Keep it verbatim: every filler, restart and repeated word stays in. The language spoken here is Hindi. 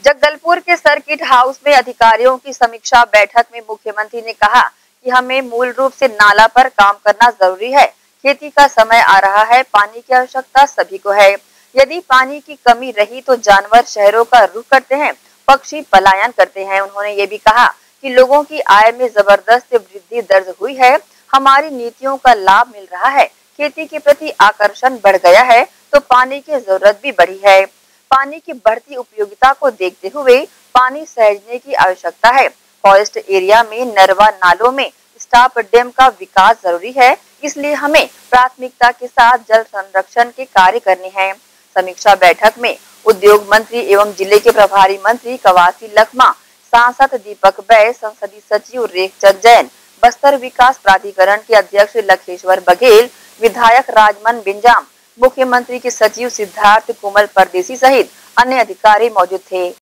जगदलपुर के सर्किट हाउस में अधिकारियों की समीक्षा बैठक में मुख्यमंत्री ने कहा कि हमें मूल रूप से नाला पर काम करना जरूरी है। खेती का समय आ रहा है, पानी की आवश्यकता सभी को है। यदि पानी की कमी रही तो जानवर शहरों का रुख करते हैं, पक्षी पलायन करते हैं। उन्होंने ये भी कहा कि लोगों की आय में जबरदस्त वृद्धि दर्ज हुई है, हमारी नीतियों का लाभ मिल रहा है, खेती के प्रति आकर्षण बढ़ गया है तो पानी की जरूरत भी बढ़ी है। पानी की बढ़ती उपयोगिता को देखते हुए पानी सहेजने की आवश्यकता है। फॉरेस्ट एरिया में नरवा नालों में स्टॉप डैम का विकास जरूरी है, इसलिए हमें प्राथमिकता के साथ जल संरक्षण के कार्य करने हैं। समीक्षा बैठक में उद्योग मंत्री एवं जिले के प्रभारी मंत्री कवासी लखमा, सांसद दीपक बैस, संसदीय सचिव रेखचंद जैन, बस्तर विकास प्राधिकरण के अध्यक्ष लखेश्वर बघेल, विधायक राजमन बिंजाम, मुख्यमंत्री के सचिव सिद्धार्थ कुमल परदेसी सहित अन्य अधिकारी मौजूद थे।